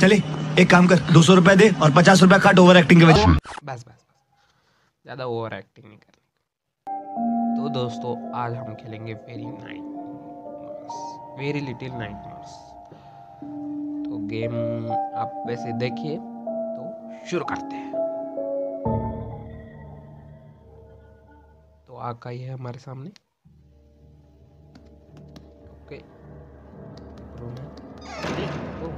चले एक काम कर, 200 रुपए दे और 50 रुपए काट ओवर एक्टिंग के वजह। बस ज़्यादा ओवर एक्टिंग नहीं करनी। तो दोस्तों आज हम खेलेंगे वेरी लिटिल नाइटमेयर्स। तो गेम आप वैसे देखिए, तो शुरू करते हैं। तो आ गई है हमारे सामने। ओके रूम है। ओ,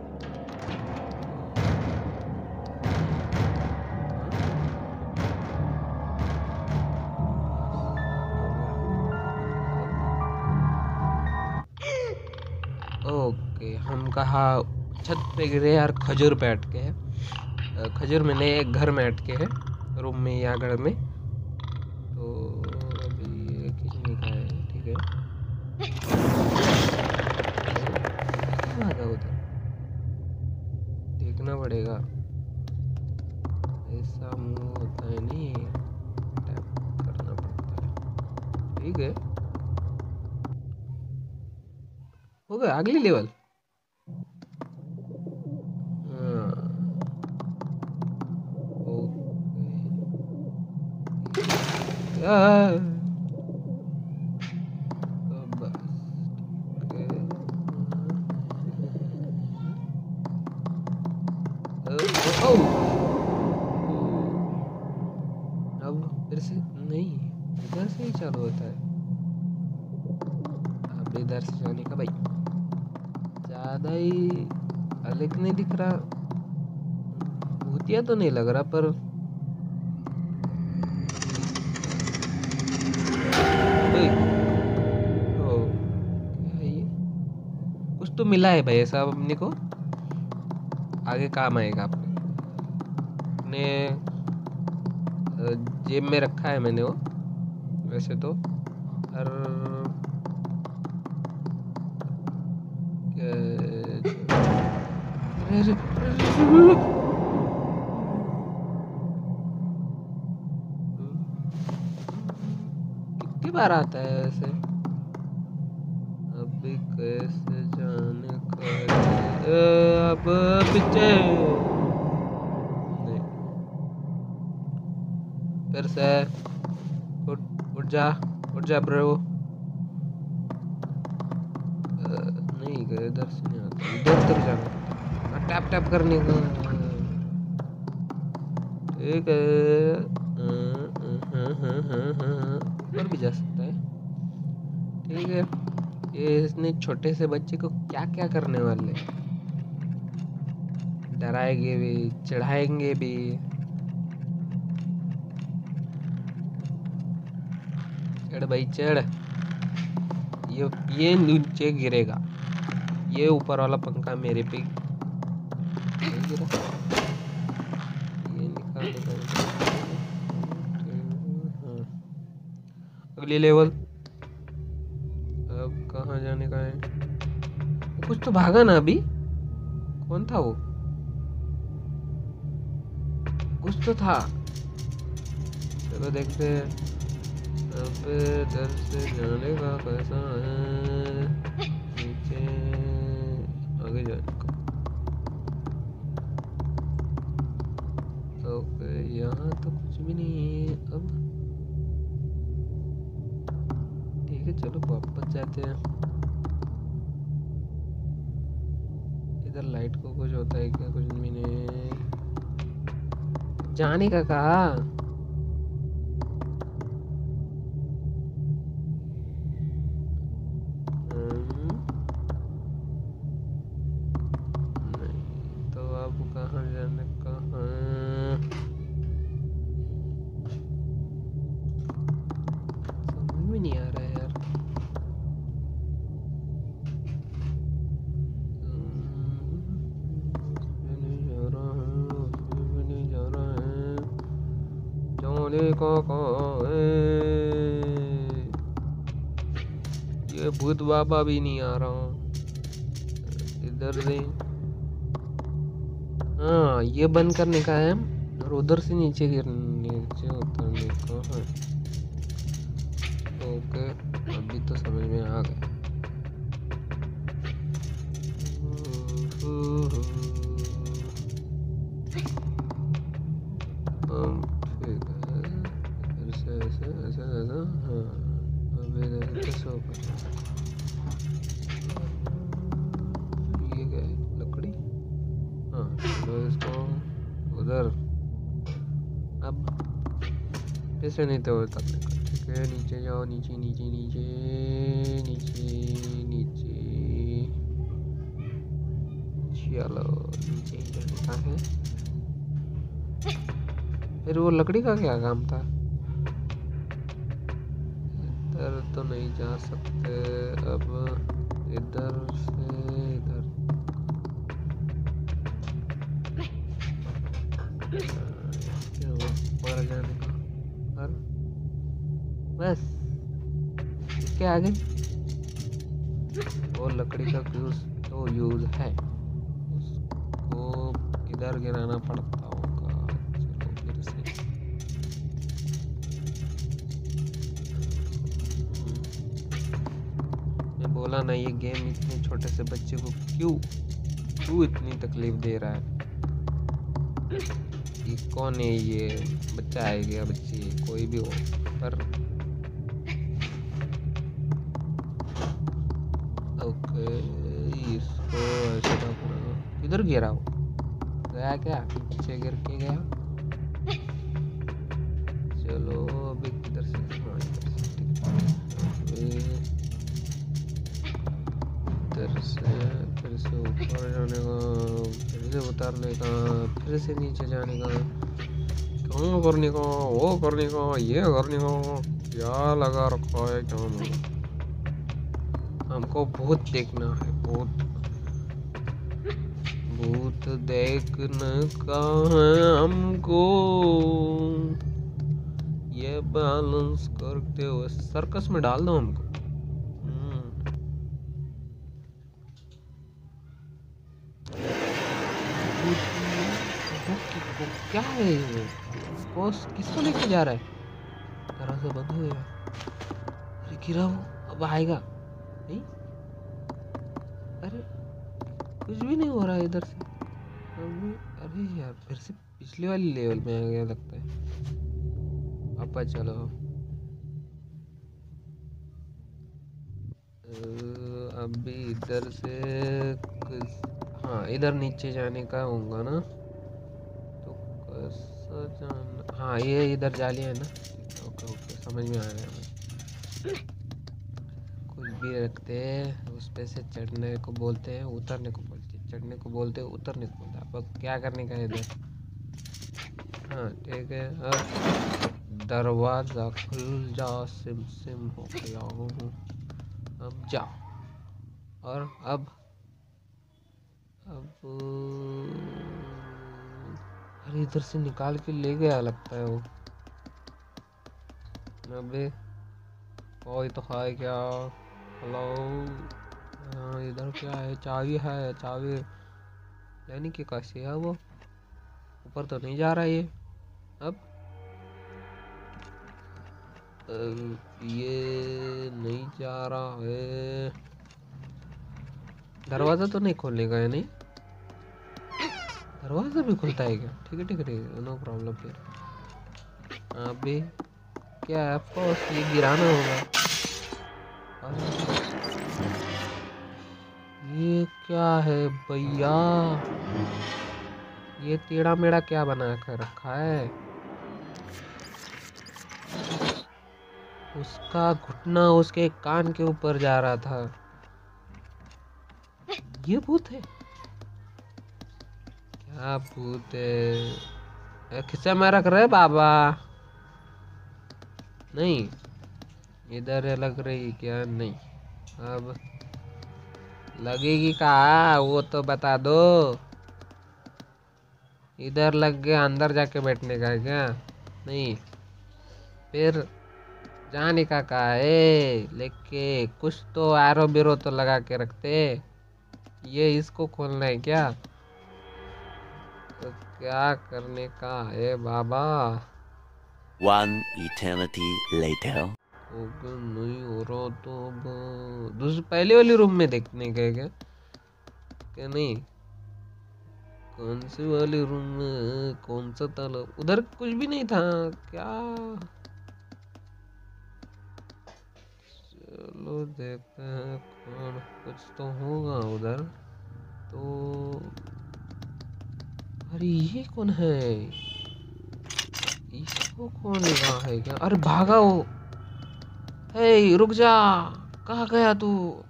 ओके हम कहा छत पे गिरे यार, खजूर पे अटके हैं। खजूर में नहीं, एक घर में अटके हैं, रूम में या घर में। तो अभी खींचने का है, ठीक है। उधर देखना पड़ेगा, ऐसा मुंह होता है नहीं, टैप करना पड़ता है, ठीक है। हो गया अगली लेवल। अब फिर से नहीं, इधर से ही चालू होता है। अब इधर से जाने का भाई, ज्यादा ही अलग नहीं दिख रहा, भूतिया तो नहीं लग रहा, पर कुछ तो मिला है भाई ऐसा अपने को, आगे काम आएगा। अपने जेब में रखा है मैंने वो, वैसे तो। और कितनी बार आता है वैसे, अभी कैसे जाने का। अब पीछे फिर से उठ जा ब्रो। नहीं गए, इधर से नहीं आता, इधर तक जाना, टैप टैप करने का, ठीक है। ऊपर भी जा सकता है, ठीक है। ये इसने छोटे से बच्चे को क्या क्या करने वाले, डराएंगे भी, चढ़ाएंगे भी। चढ़ भाई चढ़, ये नीचे गिरेगा, ये ऊपर वाला पंखा मेरे पे गिरा, ये निकाल। अगली लेवल, अब कहाँ जाने का है। कुछ तो भागा ना अभी, कौन था वो, कुछ तो था। चलो देखते हैं अब इधर से जाने का कैसा है, नीचे आगे जाने का। ओके यहाँ तो कुछ भी नहीं है अब, ठीक है। चलो वापस जाते हैं। इधर लाइट को कुछ होता है क्या, कुछ भी नहीं, जाने का कहा। नहीं तो अब कहाँ जाने का है, समझ में नहीं आ रहा है यार। ये भूत बाबा भी नहीं आ रहा इधर से। हाँ ये बंद करने का है, और उधर से नीचे उतरने का है। ओके अभी तो समझ में आ गया। ठीक है, ऐसे ऐसे ऐसे ऐसे, हाँ अब इधर कैसे ऊपर, ये क्या है, लकड़ी, हाँ तो इसको उधर, अब ऐसे नहीं तो करने का, ठीक है, नीचे जाओ, नीचे नीचे नीचे नीचे नीचे, चलो नीचे ही जाने का है। फिर वो लकड़ी का क्या काम था? इधर तो नहीं जा सकते, अब इधर से इधर, क्या ऊपर जाने का, और बस इसके आगे वो लकड़ी का यूज तो यूज है, उसको इधर गिराना पड़ता होगा। चलो फिर से, मैं बोला ना ये गेम इतने छोटे से बच्चे को क्यों इतनी तकलीफ दे रहा है। ये कौन है, ये बच्चा है या बच्ची, कोई भी हो, पर ओके इसको ऐसे रखना। किधर गिरा वो, गया क्या, पीछे गिर के गया। चलो अभी किधर से, हाँ इधर से, फिर से ऊपर जाने का, फिर से उतारने का, फिर से नीचे जाने का, कौन करने का, वो करने का, ये करने का, क्या लगा रखा है क्या मतलब। हमको भूत देखना है, भूत भूत देखने का है हमको, ये बैलेंस करते हुए सर्कस में डाल दो हमको। क्या है वो, बॉस किसको लेके जा रहा है, दरवाजा बंद हो गया, अरे गिरा वो, अब आएगा नहीं, अरे कुछ भी नहीं हो रहा है इधर से अभी, अरे यार फिर से पिछले वाली लेवल में आ गया लगता है। अब चलो अभी इधर से हाँ इधर नीचे जाने का होगा ना, तो कैसा जाना, हाँ ये इधर जाली है ना, ओके ओके समझ में आ गया। कुछ भी रखते हैं उस पे से चढ़ने को बोलते हैं, उतरने को बोलते हैं, चढ़ने को बोलते हैं, उतरने को बोलते हैं। अब क्या करने का है इधर, हाँ ठीक है, अब दरवाजा खुल जा, सिम सिम हो गया हूँ, अब जा, और अब अरे इधर से निकाल के ले गया लगता है वो, अबे कोई तो है क्या, हेलो, हाँ इधर क्या है, चाबी है, चाबी लेने की कैसे है वो, ऊपर तो नहीं जा रहा ये, अब ये नहीं जा रहा है, दरवाजा तो नहीं खोलने का है, नहीं दरवाजा भी खुलता है क्या, ठीक है ठीक है ठीक है, नो प्रॉब्लम। फिर अभी क्या है, आपको ये गिराना होगा, ये क्या है भैया, ये टेढ़ा मेढ़ा क्या बना कर रखा है, उसका घुटना उसके कान के ऊपर जा रहा था, ये भूत है क्या, भूत है, खिस्से में रख रहे बाबा, नहीं इधर लग रही क्या, नहीं अब लगेगी कहाँ वो तो बता दो, इधर लग गया, अंदर जाके बैठने का है क्या, नहीं फिर जाने का है, लेके कुछ तो आरो बिरो तो लगा के रखते, ये इसको खोलना है क्या, तो क्या करने का है बाबा। One eternity later. नहीं हो रहा तो दूसरे पहले वाली रूम में देखने गए क्या, नहीं कौन से वाले रूम में कौन सा ताला? उधर कुछ भी नहीं था क्या? चलो देखते हैं कौन, कुछ तो होगा उधर तो। अरे ये कौन है? इसको कौन लगा है क्या? अरे भागा वो। हे रुक जा, कहाँ गया तू?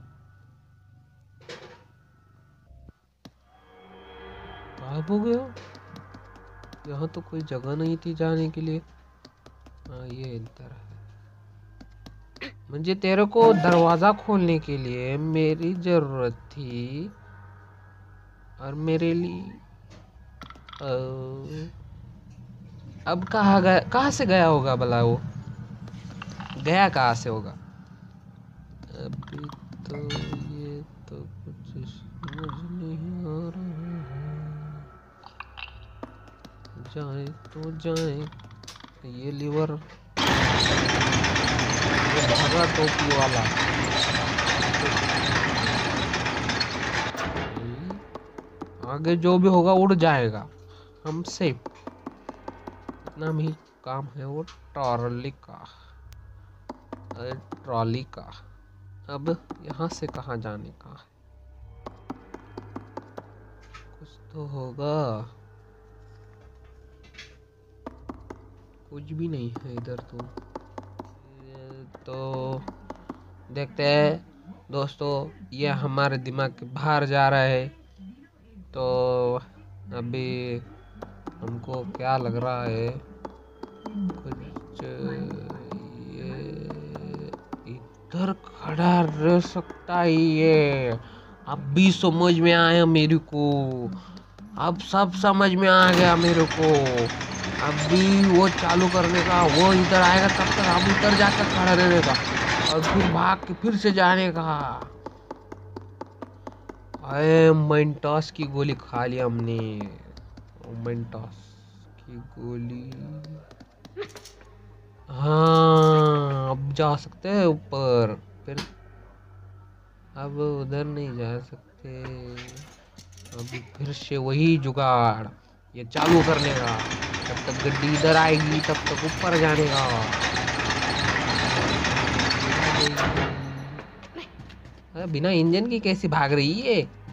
गायब हो गया। यहाँ तो कोई जगह नहीं थी जाने के लिए। हाँ ये इधर है। मुझे तेरे को दरवाजा खोलने के लिए मेरी जरूरत थी और मेरे लिए अब कहाँ गया? कहाँ से गया होगा भला वो? गया कहाँ से होगा? अभी तो ये तो कुछ समझ नहीं आ रहा है। जाए तो जाए। ये लीवर, ये भागा टोपी वाला। आगे जो भी होगा उड़ जाएगा, हम सेफ। इतना भी काम है वो ट्रॉली का। ट्रॉली का अब यहाँ से कहाँ जाने का है? कुछ तो होगा। कुछ भी नहीं है इधर तो देखते हैं दोस्तों। ये हमारे दिमाग के बाहर जा रहा है तो अभी हमको क्या लग रहा है, कुछ ये इधर खड़ा रह सकता है। ये अब भी समझ में आया मेरे को, अब सब समझ में आ गया मेरे को। अभी वो चालू करने का, वो इधर आएगा तब तक हम इधर जाकर खड़ा रहने का और फिर भाग के फिर से जाने का। अरे मेंटोस की गोली खा लिया हमने। मेंटोस की गोली। हाँ अब जा सकते हैं ऊपर फिर। अब उधर नहीं जा सकते। अभी फिर से वही जुगाड़, ये चालू करने का। जब तक गड्डी इधर आएगी तब तक ऊपर जाने का। बिना इंजन की कैसी भाग रही है?